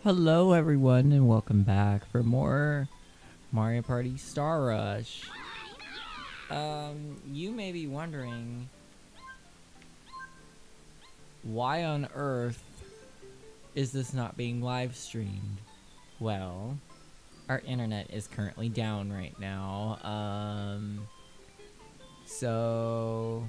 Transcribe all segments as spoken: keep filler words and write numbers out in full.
Hello everyone and welcome back for more Mario Party Star Rush. Um, you may be wondering why on earth is this not being live streamed? Well, our internet is currently down right now. Um, so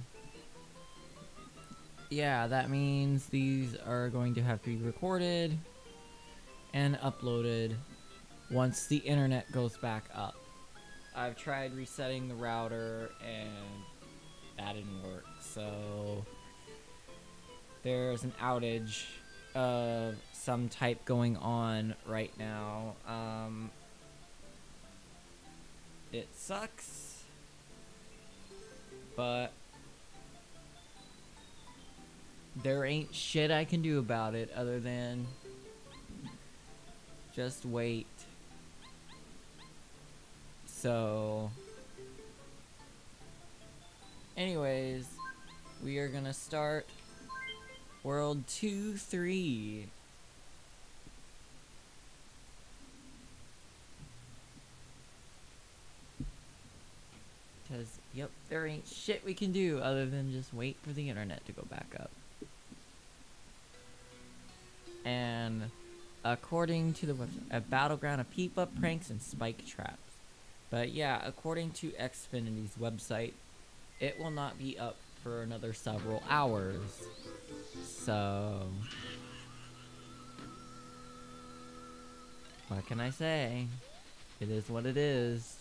yeah, that means these are going to have to be recorded and uploaded once the internet goes back up. I've tried resetting the router and that didn't work, so there's an outage of some type going on right now. Um, it sucks, but there ain't shit I can do about it other than just wait. So, anyways, we are gonna start World two three. Because, yep, there ain't shit we can do other than just wait for the internet to go back up. And according to the website, a battleground of peep-up pranks and spike traps. But yeah, according to Xfinity's website, it will not be up for another several hours. So, what can I say? It is what it is.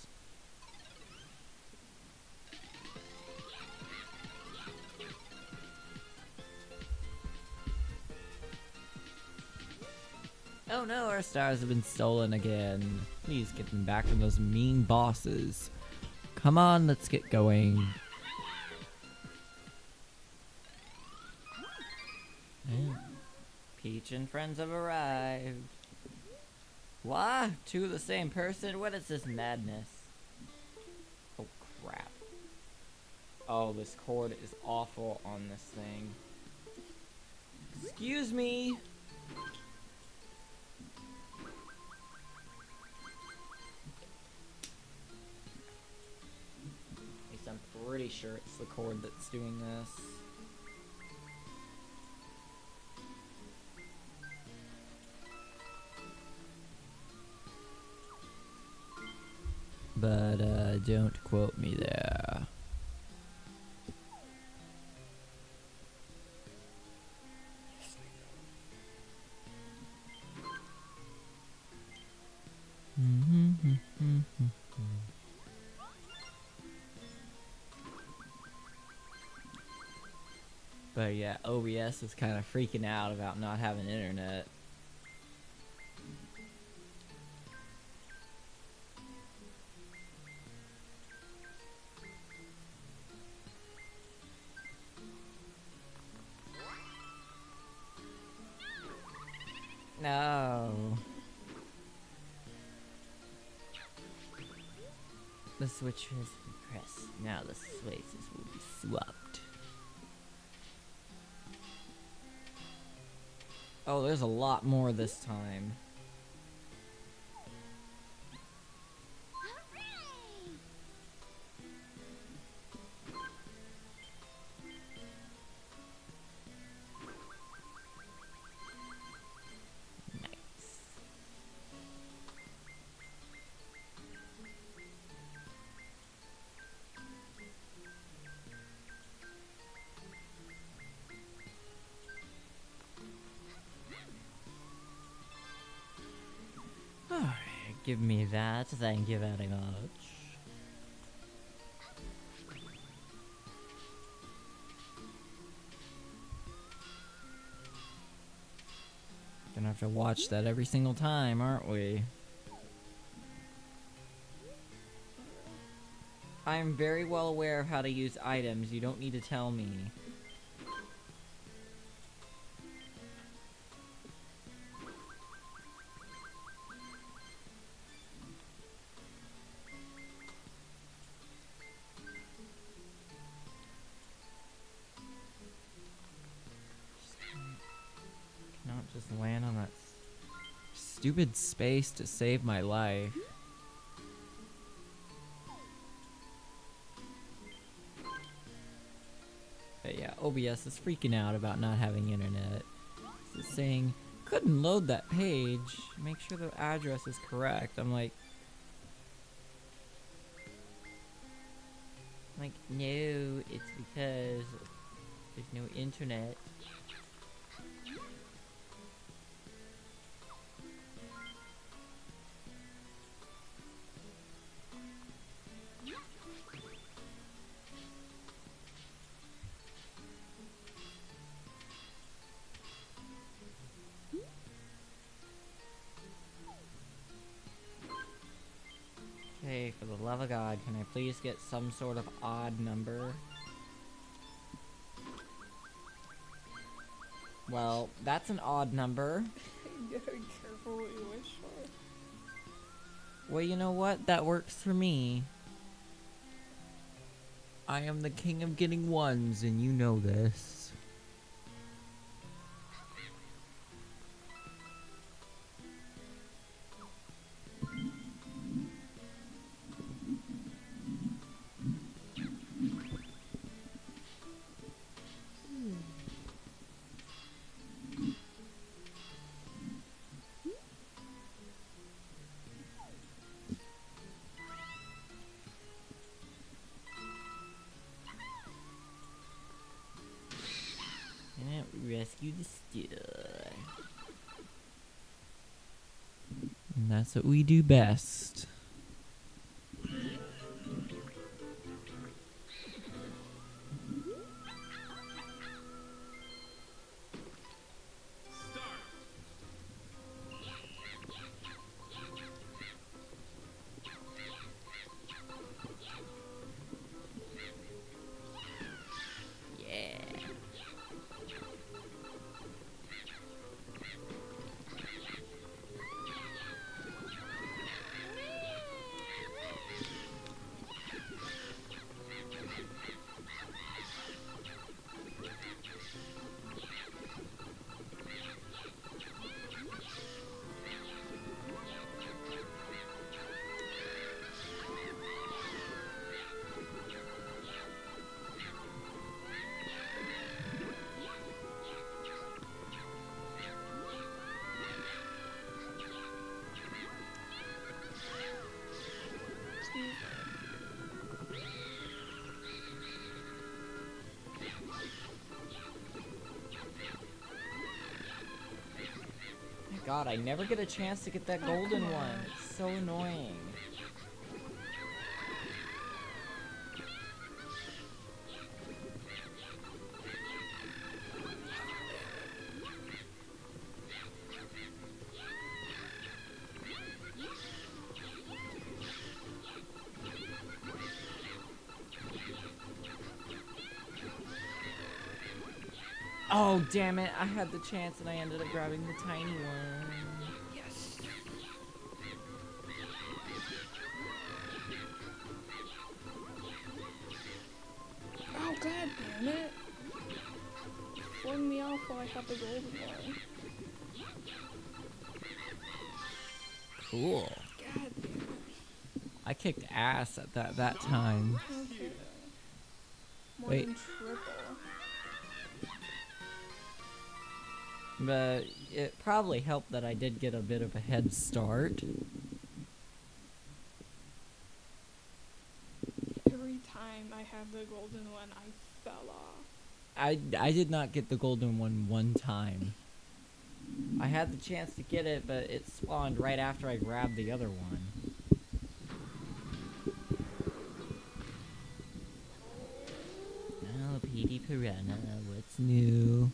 Oh no, our stars have been stolen again. Please get them back from those mean bosses. Come on, let's get going. Yeah. Peach and friends have arrived. What? Two of the same person? What is this madness? Oh crap. Oh, this cord is awful on this thing. Excuse me. I'm pretty sure it's the cord that's doing this. But, uh, don't quote me there. But yeah, O B S is kind of freaking out about not having internet. No. The switch has been pressed. Now the spaces will be swapped. Oh, there's a lot more this time. Alright, give me that. Thank you very much. Gonna have to watch that every single time, aren't we? I'm very well aware of how to use items. You don't need to tell me. Just land on that stupid space to save my life. But yeah, O B S is freaking out about not having internet. It's saying, couldn't load that page. Make sure the address is correct. I'm like, I'm like, no, it's because there's no internet. Okay, for the love of God, can I please get some sort of odd number? Well, that's an odd number. You gotta be careful what you wish for. Well, you know what? That works for me. I am the king of getting ones, and you know this. Rescue the star. And that's what we do best. God, I never get a chance to get that golden one. It's so annoying. Oh, damn it. I had the chance and I ended up grabbing the tiny one. Yes. Oh, god damn it. Flung me off while I got the golden one. Cool. God damn it. I kicked ass at that, that time. Okay. More Wait. than triple. But it probably helped that I did get a bit of a head start. Every time I had the golden one, I fell off. I, I did not get the golden one one time. I had the chance to get it, but it spawned right after I grabbed the other one. Oh, Petey Piranha, what's new?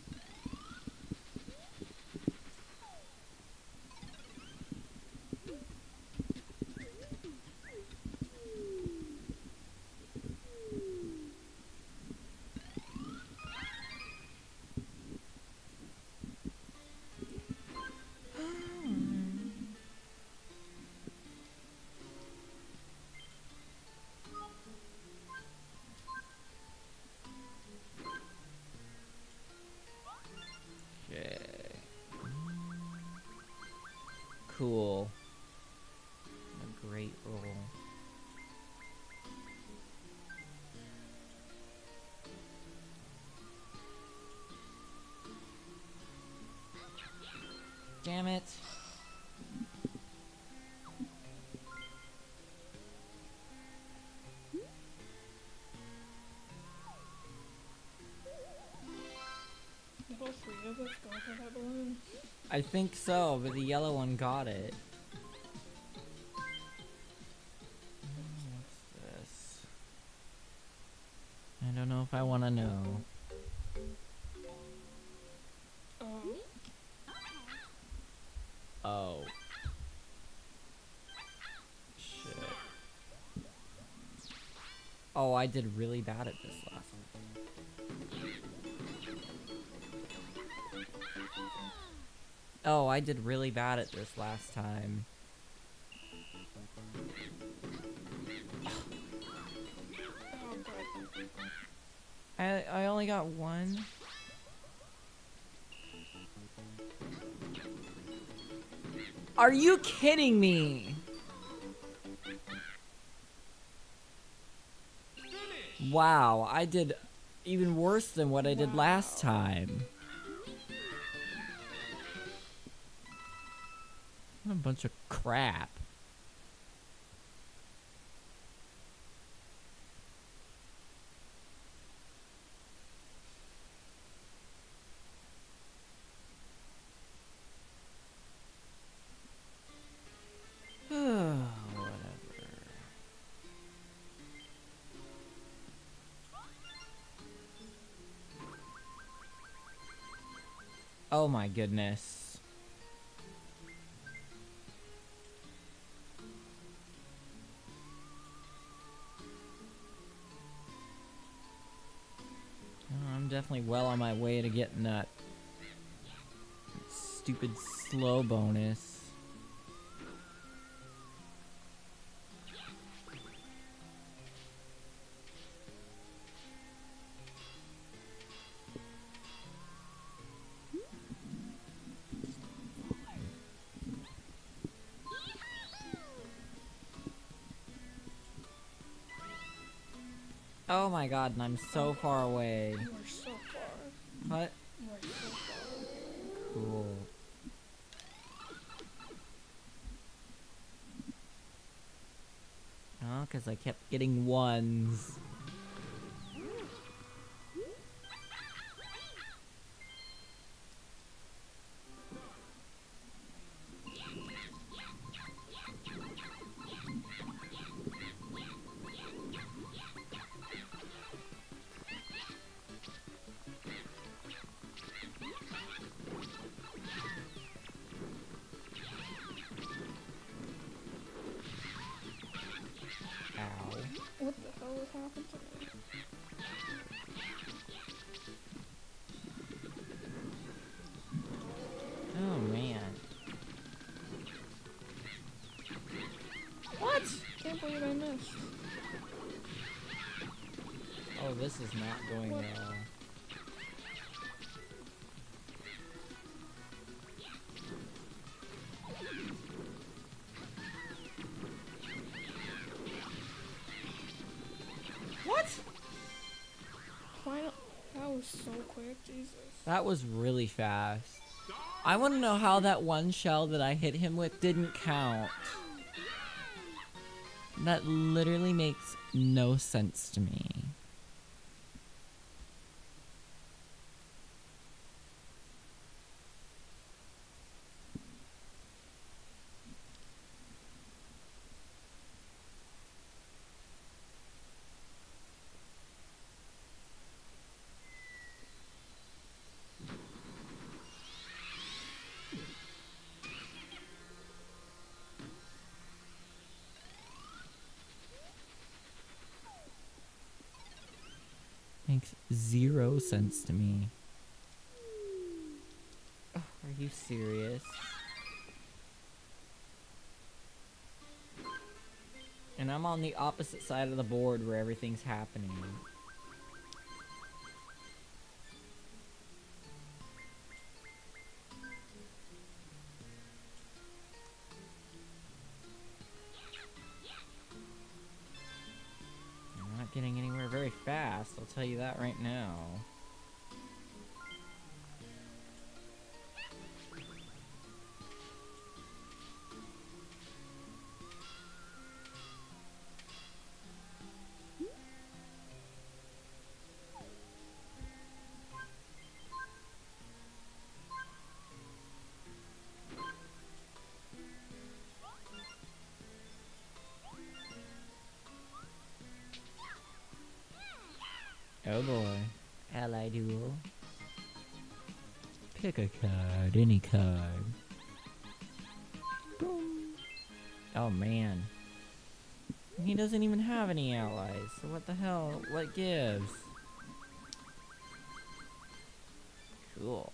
cool. A great roll. Damn it. Did all three of us go for that balloon? I think so, but the yellow one got it. What's this? I don't know if I want to know. Um. Oh. Shit. Oh, I did really bad at this last one. Oh, I did really bad at this last time. Oh god. I I only got one. Are you kidding me? Wow, I did even worse than what I did last time. What a bunch of crap. Whatever. Oh my goodness. Oh, I'm definitely well on my way to getting that stupid slow bonus. Oh my god, and I'm so far away. You are so far. What? You are so far. Cool. Oh, because I kept getting ones. What the hell has happened to me? Oh man. What? Can't believe I missed. Oh, this is not going What? well. What? Final. That was so quick, Jesus. That was really fast. I want to know how that one shell that I hit him with didn't count. That literally makes no sense to me. Makes zero sense to me. Oh, are you serious? And I'm on the opposite side of the board where everything's happening. tell you that right now. Oh boy. Ally duel. Pick a card, any card. Boom. Oh man. He doesn't even have any allies, so what the hell? What gives? Cool.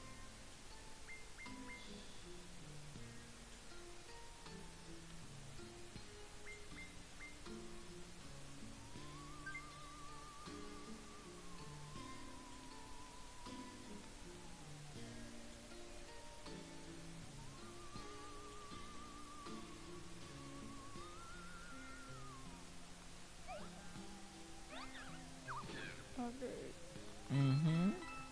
Mm-hmm.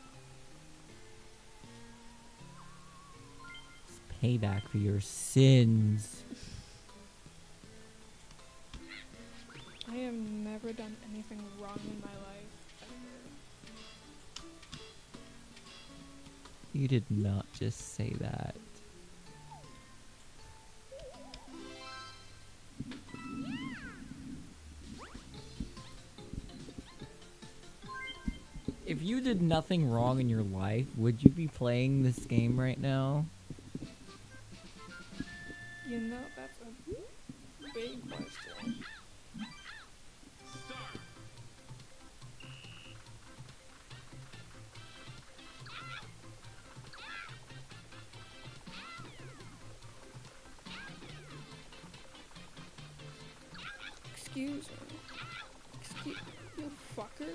It's payback for your sins. I have never done anything wrong in my life, ever. You did not just say that. If you did nothing wrong in your life, would you be playing this game right now? You know, that's a big question. Excuse me. Excuse you, fucker.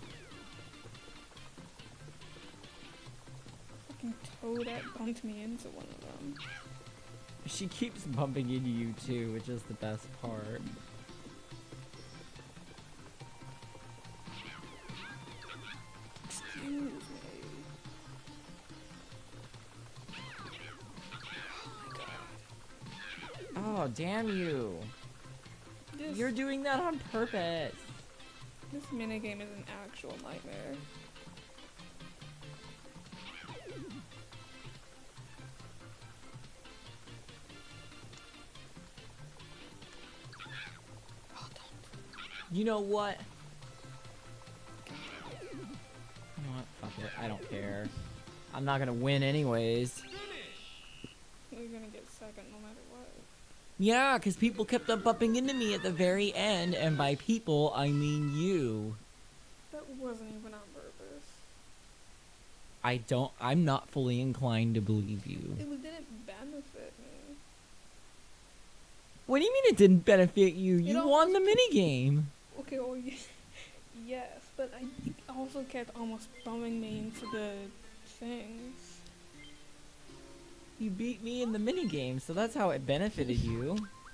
Fucking Toadette bumped me into one of them. She keeps bumping into you too, which is the best part. Excuse me. Oh my god. Oh, damn you. This, You're doing that on purpose. this minigame is an actual nightmare. You know what? You know what? Fuck it. I don't care. I'm not gonna win anyways. You're gonna get second no matter what. Yeah, because people kept on bumping into me at the very end, and by people, I mean you. That wasn't even on purpose. I don't- I'm not fully inclined to believe you. It didn't benefit me. What do you mean it didn't benefit you? You You know, won the minigame. Okay, well, y- yes, but I also kept almost bumming me into the things. You beat me in the minigame, so that's how it benefited you.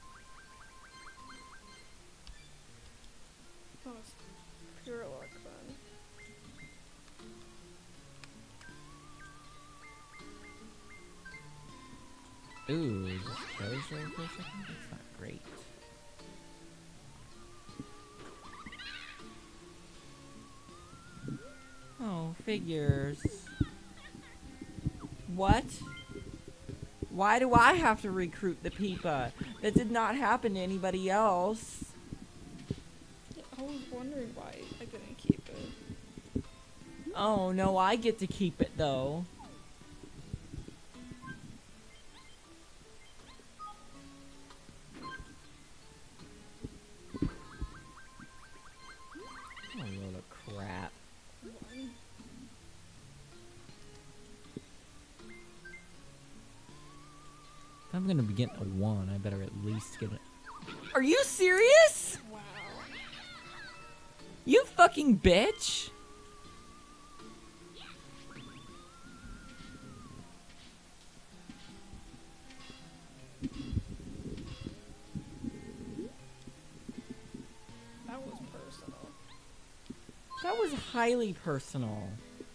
Oh, it's pure luck then. Ooh, is this froze there for a second? That's not great. Oh, figures. What? Why do I have to recruit the Peepa? That did not happen to anybody else. Yeah, I was wondering why I didn't keep it. Oh, no, I get to keep it, though. Oh, load of crap. Why? If I'm gonna be getting a one, I better at least get it. Are you serious? Wow. You fucking bitch! That was personal. That highly personal.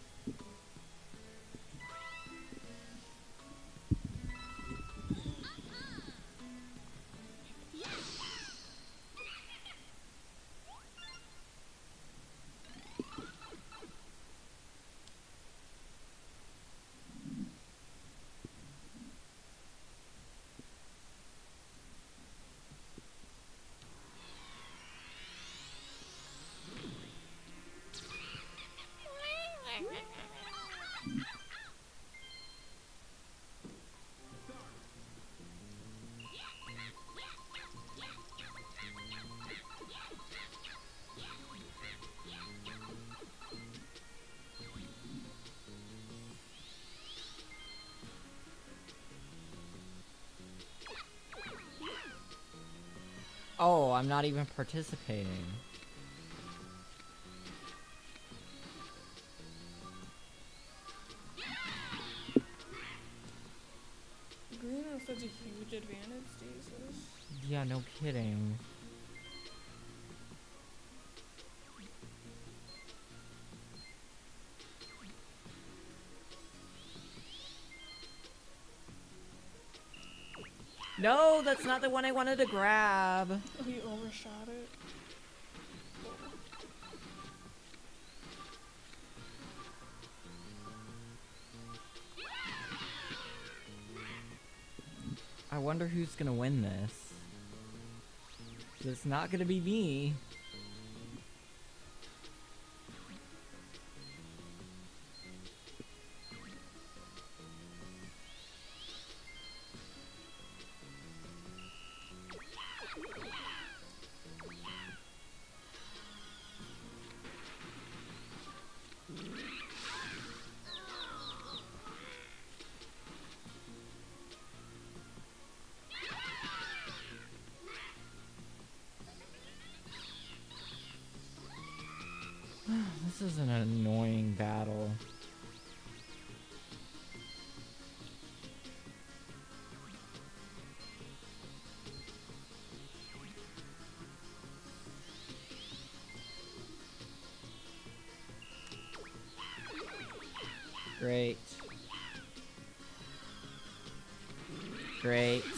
Oh, I'm not even participating. Green has such a huge advantage, Jesus. Yeah, no kidding. No, that's not the one I wanted to grab. Oh, you overshot it. I wonder who's gonna win this. 'Cause it's not gonna be me. This is an annoying battle. Great. Great.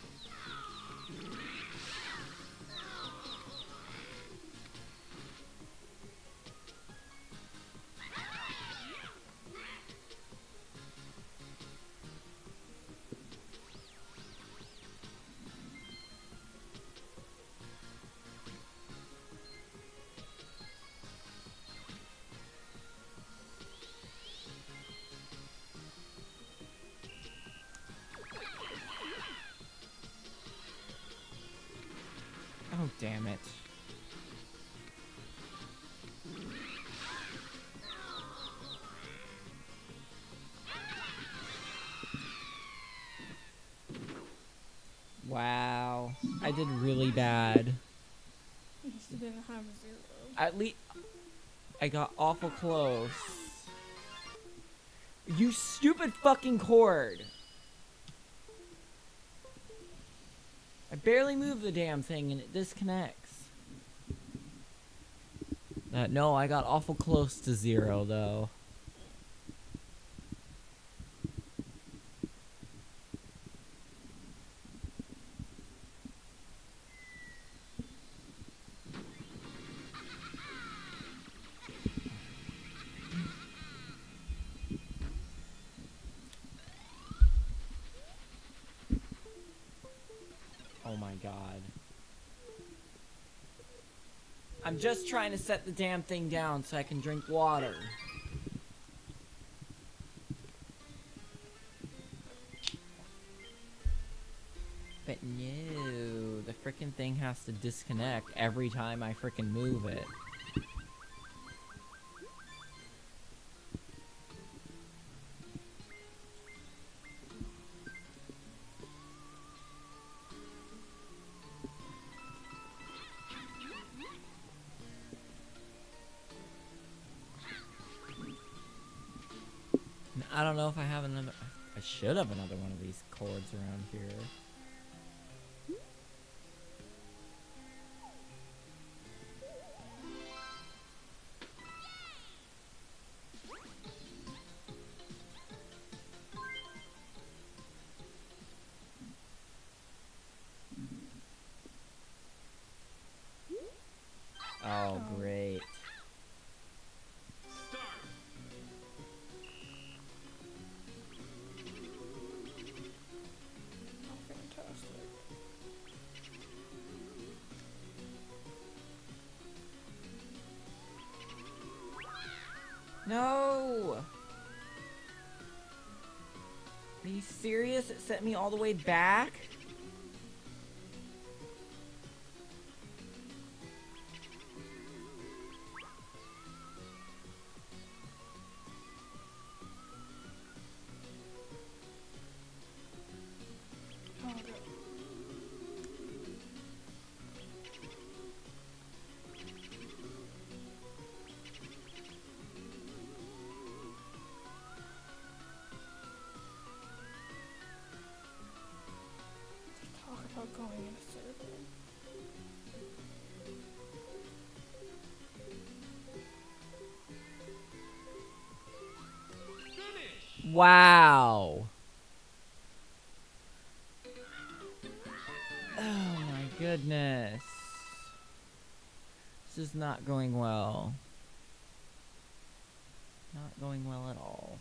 Oh, damn it. Wow. I did really bad. You still didn't have a zero. At least I got awful close. You stupid fucking cord. I barely move the damn thing and it disconnects. Uh, no, I got awful close to zero though. Oh my god. I'm just trying to set the damn thing down so I can drink water. But no, the frickin' thing has to disconnect every time I frickin' move it. I don't know if I have another. I should have another one of these cords around here. No! Are you serious? It sent me all the way back? Oh, God. Talk about going in a circle. Wow. Oh my goodness. This is not going well. Not going well at all.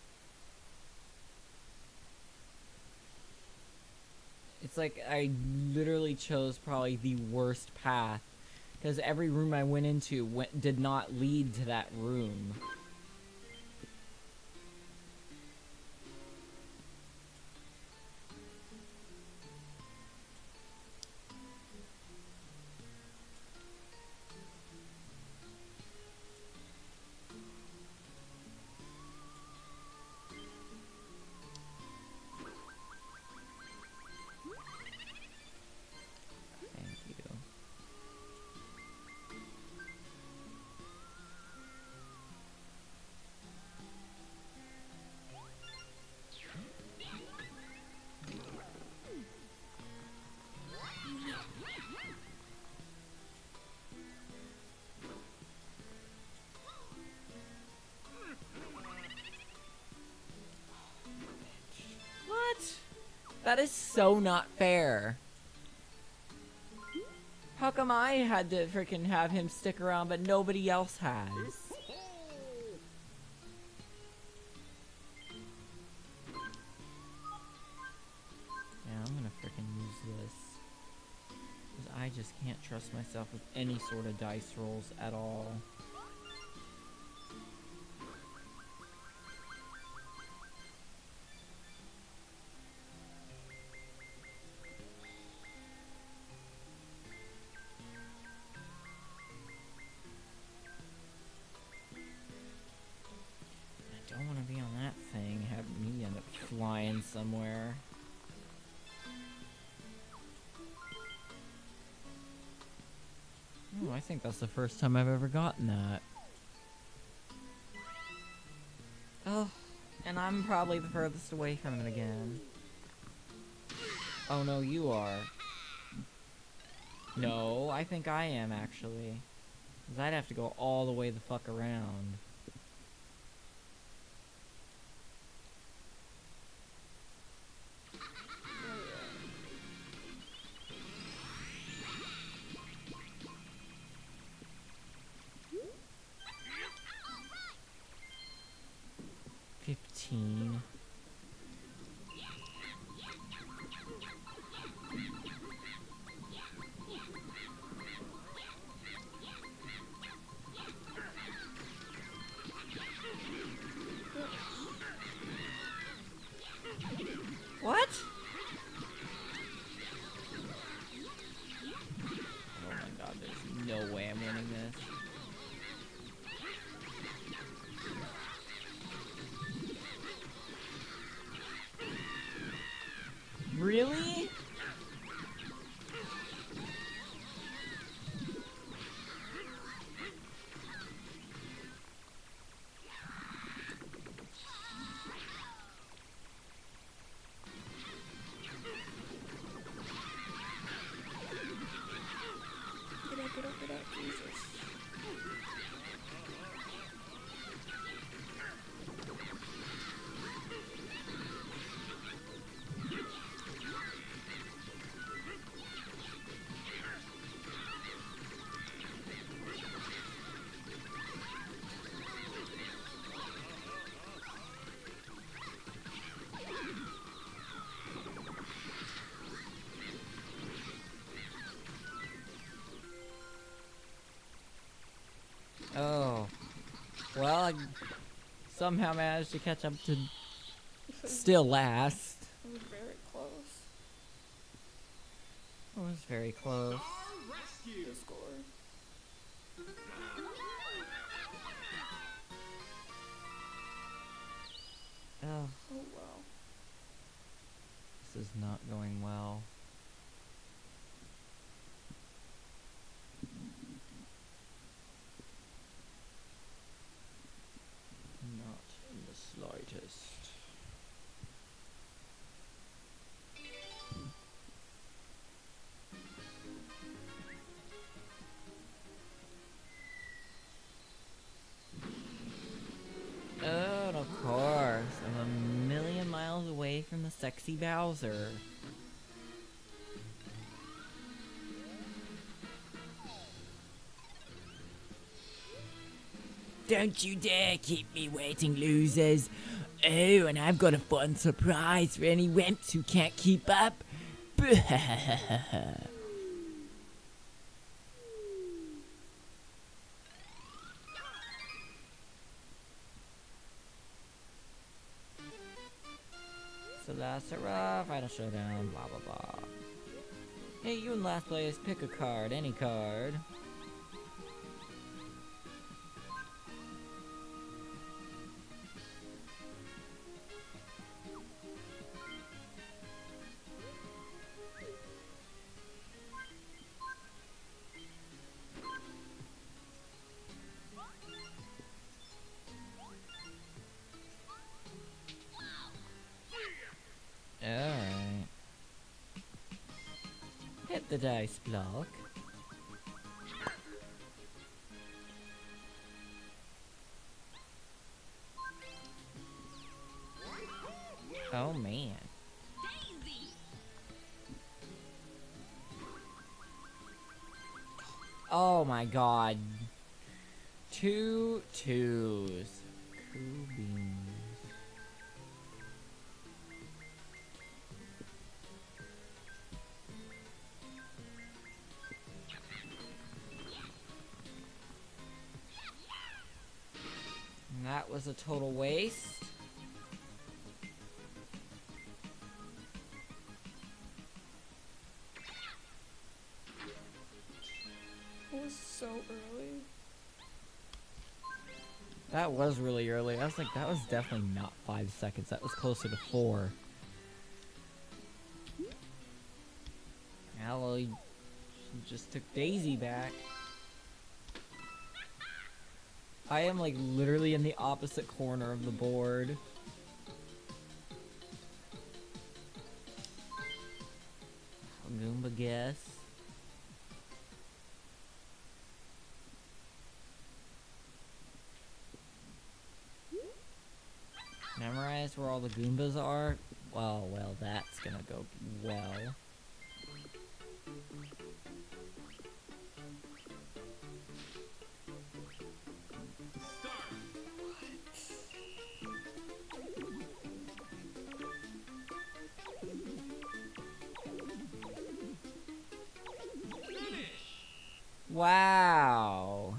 It's like I literally chose probably the worst path. Because every room I went into went, did not lead to that room. Thank you. What? That is so not fair. How come I had to freaking have him stick around, but nobody else has? Yeah, I'm gonna freaking use this. Because I just can't trust myself with any sort of dice rolls at all. I don't want to be on that thing, have me end up flying somewhere. Oh, I think that's the first time I've ever gotten that. Oh, and I'm probably the furthest away from it again. Oh no, you are. No, I think I am actually. Because I'd have to go all the way the fuck around. Fifteen. What? Oh my god, there's no way I'm winning this. Really? Get up, get up, get up, Jesus. Oh. Well, I Somehow managed to catch up to still last. It was very close. It was very close. The score. Oh, Oh wow. this is not going well. Not in the slightest. Oh, and of course, I'm a million miles away from the sexy Bowser. Don't you dare keep me waiting, losers. Oh, and I've got a fun surprise for any wimps who can't keep up. So that's a rough final showdown, blah blah blah. Hey, you in last place, pick a card, any card. Alright. Hit the dice block. Oh man. Oh my god. Two twos. Two beans. And that was a total waste. It was so early. That was really early. I was like, that was definitely not five seconds. That was closer to four. Yeah, well, he just took Daisy back. I am like literally in the opposite corner of the board. Goomba guess. Memorize where all the Goombas are? Well, well, that's gonna go well. Wow.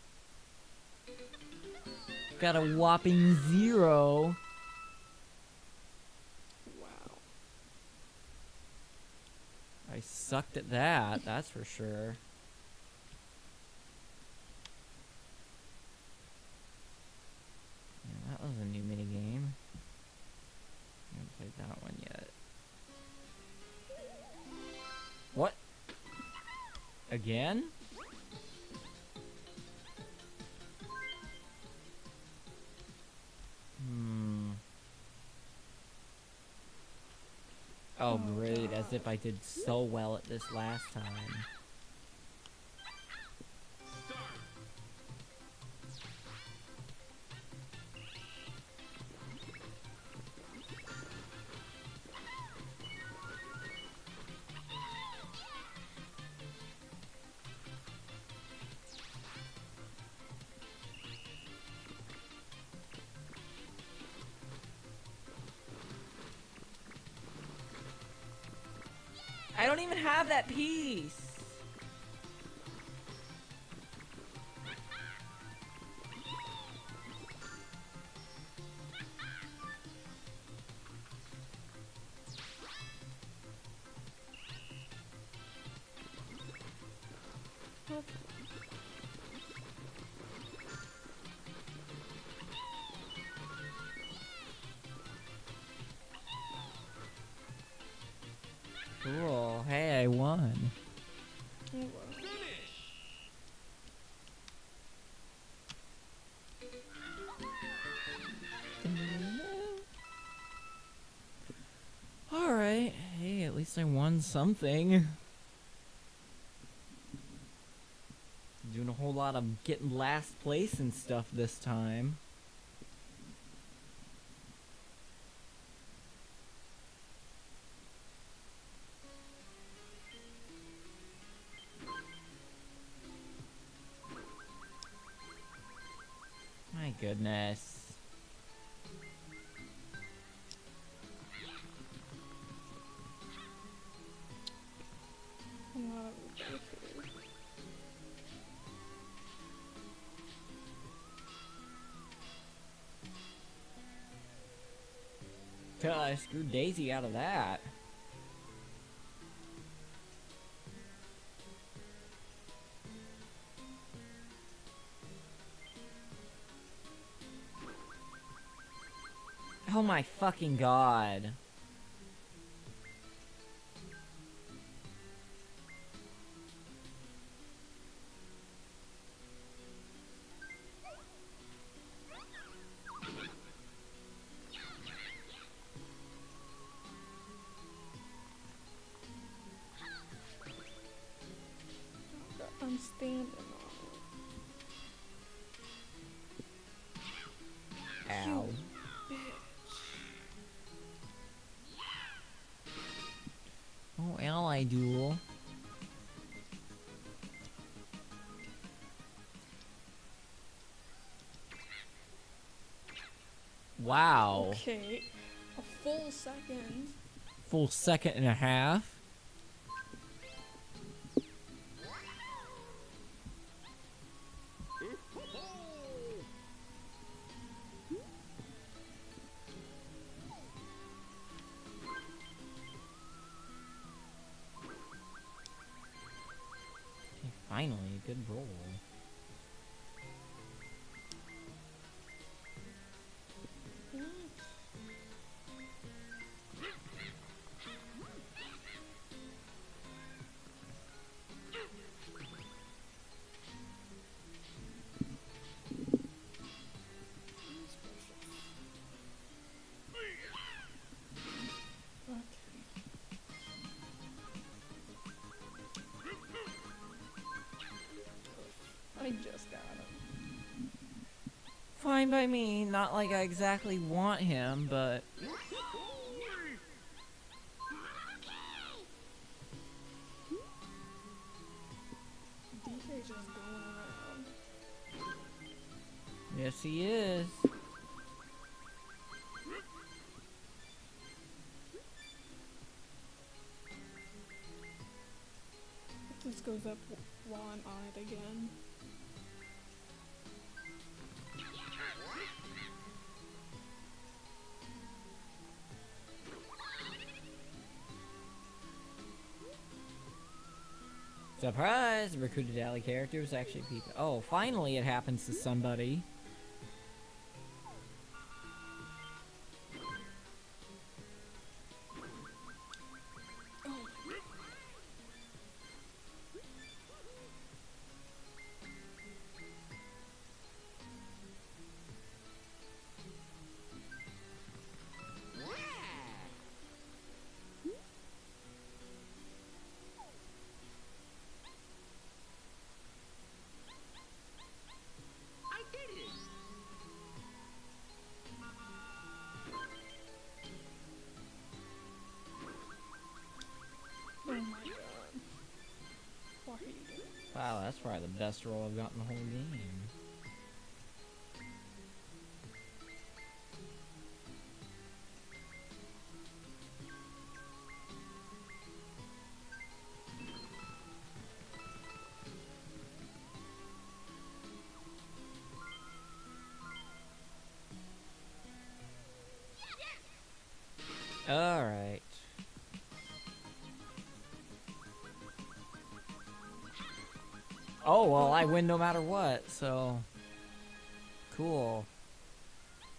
Got a whopping zero. Wow. I sucked at that, that's for sure. Yeah, that was a new minigame. I haven't played that one yet. What? Again? Hmm. Oh, great, as if I did so well at this last time. I don't even have that piece. Cool. Hey, I won. Oh, well. Alright. Hey, at least I won something. Doing a whole lot of getting last place and stuff this time. My goodness. I'm not everybody here. I screwed Daisy out of that. Oh my fucking god. I'm standing on it. Ow. Oh, ally duel. Wow. Okay, a full second. Full second and a half. Okay, finally, a good roll. I just got him. Fine by me, not like I exactly want him, but... D K's just going around. Yes, he is. This goes up while I'm on it again. Surprise! Recruited ally character was actually people. Oh, finally it happens to somebody. Oh my god. Why are you doing this? Wow, that's probably the best roll I've gotten the whole game. Alright. Oh, well, I win no matter what, so... Cool.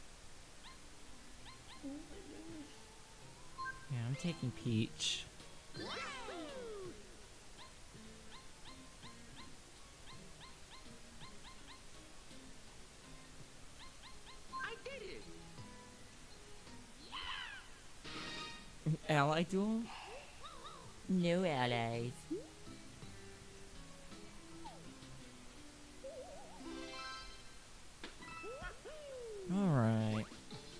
Oh my goodness. Yeah, I'm taking Peach. I did it. Ally duel? No allies. Alright.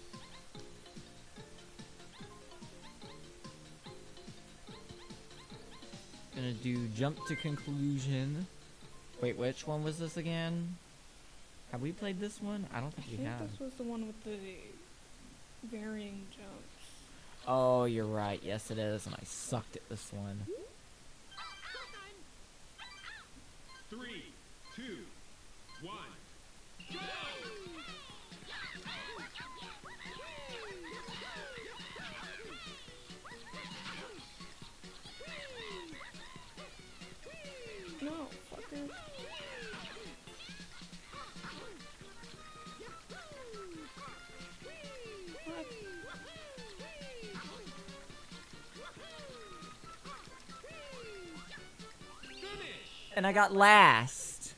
Gonna do jump to conclusion. Wait, which one was this again? Have we played this one? I don't think I we think have. this was the one with the varying jumps. Oh, you're right. Yes, it is. And I sucked at this one. Three, two, one, go! No, fucker. What? And I got last.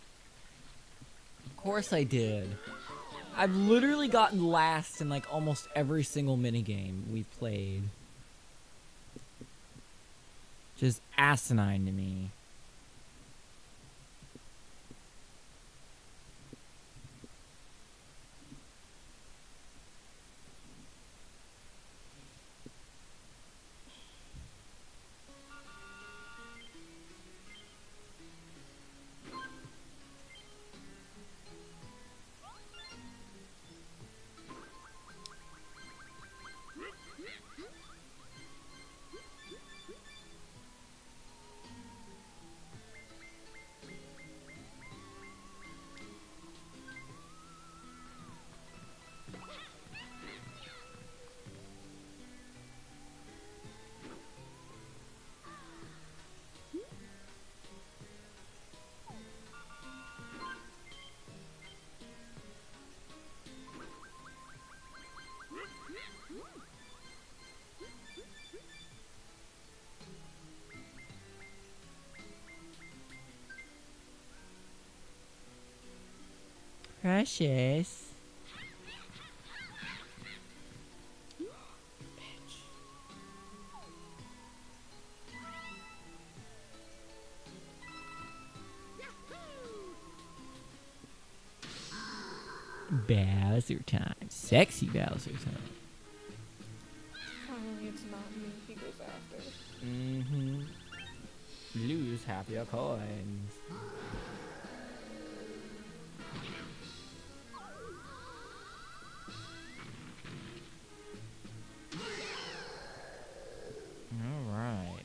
Of course I did. I've literally gotten last in like almost every single minigame we've played. Just asinine to me. Precious. Bowser time. Sexy Bowser time. Finally, it's not me he goes after. Mm-hmm. Lose half your coins. Alright.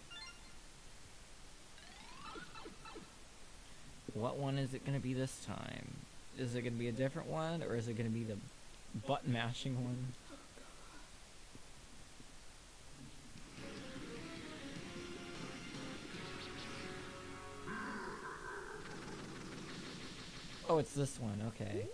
What one is it going to be this time? Is it going to be a different one, or is it going to be the button mashing one? Oh, it's this one, okay.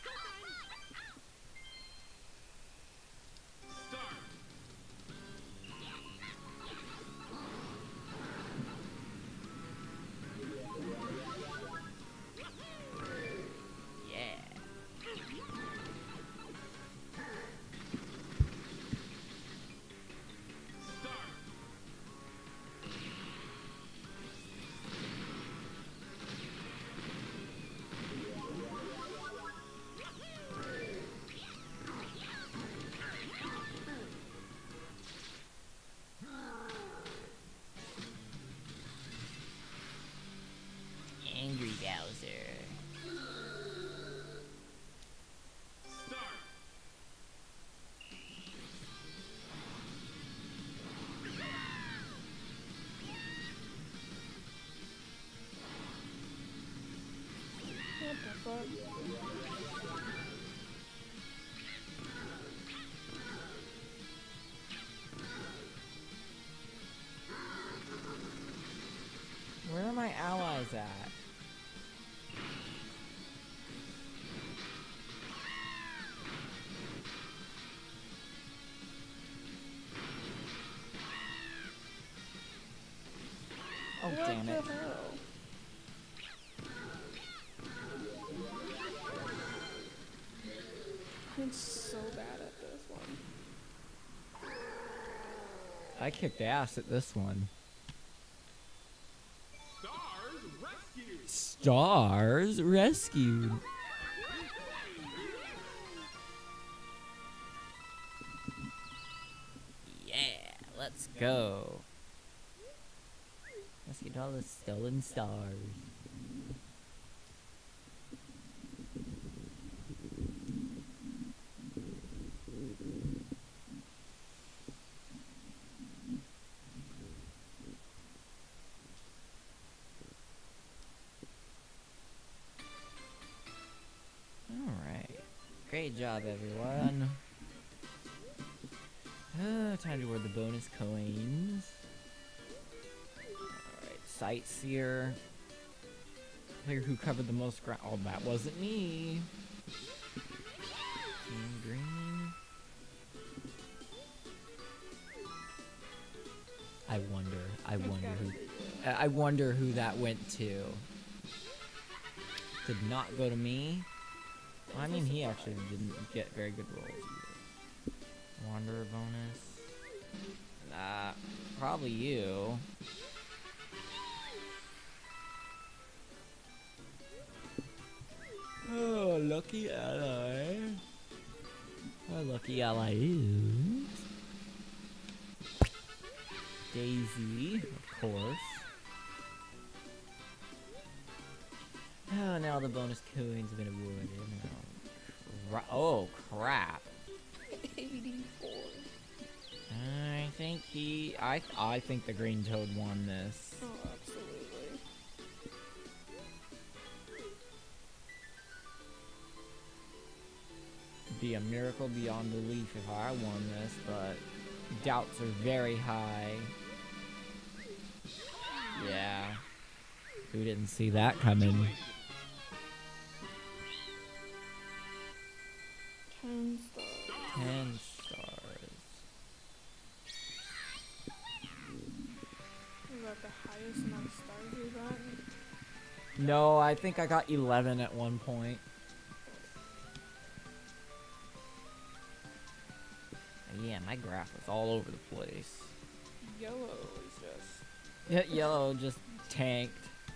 Angry Bowser. What the fuck? Where are my allies at? Oh, What damn the it. hell? I'm so bad at this one. I kicked ass at this one. Stars rescued. Stars rescued. Yeah, let's go. Let's get all the stolen stars. Alright. Great job, everyone. Uh, time to award the bonus coins. Alright, Sightseer. Player who covered the most ground. Oh, that wasn't me. Team Green. I wonder. I It's wonder gotta who. be you. I I wonder who that went to. Did not go to me. Well, I mean, he actually didn't get very good rolls either. Wanderer bonus. Nah, probably you. Oh, lucky ally. Oh, lucky ally is Daisy, of course. Oh, now the bonus coins have been awarded. Oh, cra- oh, crap. eighty-four. I think he. I. I think the Green Toad won this. Oh, absolutely. Be a miracle beyond belief if I won this, but doubts are very high. Yeah. Who didn't see that coming? Ten stars. Ten stars. Is that the highest amount of stars you've gotten? No, I think I got eleven at one point. Yeah, my graph was all over the place. Yellow is just. Yeah, yellow just tanked.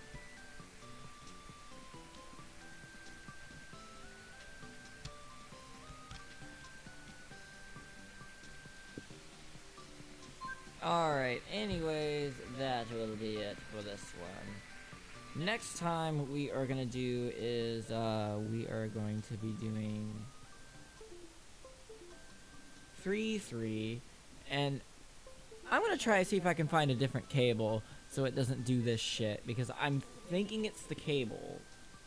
Alright, anyways, that will be it for this one. Next time we are gonna do is, uh, we are going to be doing three three, and I'm gonna try to see if I can find a different cable so it doesn't do this shit, because I'm thinking it's the cable.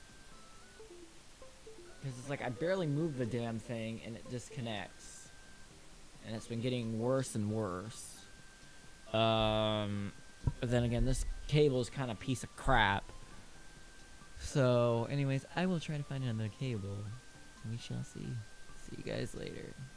Because it's like I barely move the damn thing and it disconnects. And it's been getting worse and worse. Um, but then again, this cable is kind of a piece of crap. So, anyways, I will try to find another cable. We shall see. See you guys later.